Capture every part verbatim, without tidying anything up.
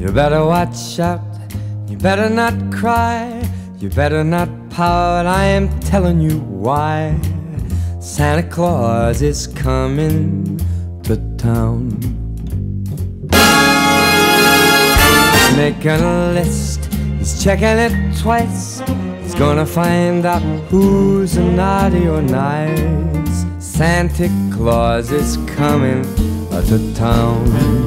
You better watch out, you better not cry, you better not pout, I am telling you why. Santa Claus is coming to town. He's making a list, he's checking it twice. He's gonna find out who's naughty or nice. Santa Claus is coming to town.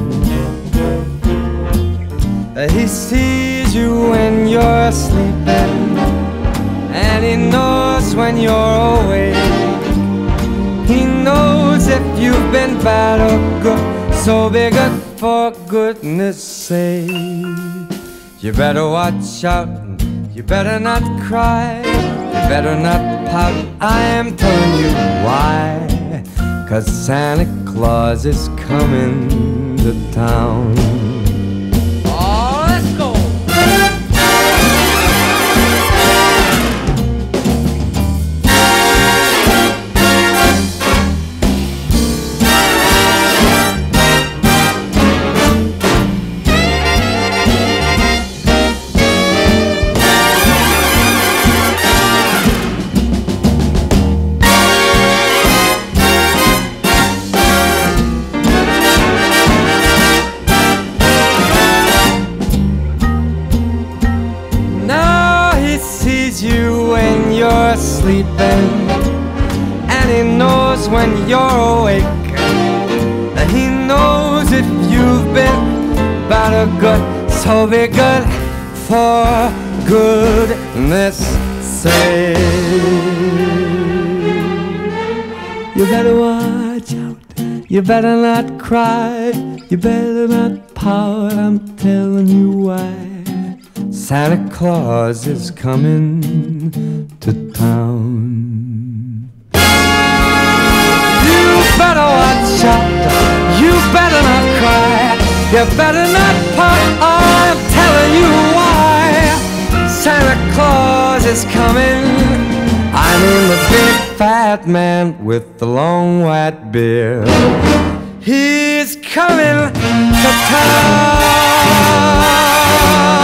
He sees you when you're sleeping, and he knows when you're awake. He knows if you've been bad or good, so be good for goodness sake. You better watch out, you better not cry, you better not pout, I am telling you why. 'Cause Santa Claus is coming to town. Oh, let's go! You when you're sleeping, and he knows when you're awake. He knows if you've been bad or good, so be good for goodness sake. You better watch out, you better not cry, you better not pout, I'm telling you why. Santa Claus is coming to town. You better watch out, you better not cry, you better not pout, I'm telling you why. Santa Claus is coming, I mean the big fat man with the long white beard. He's coming to town.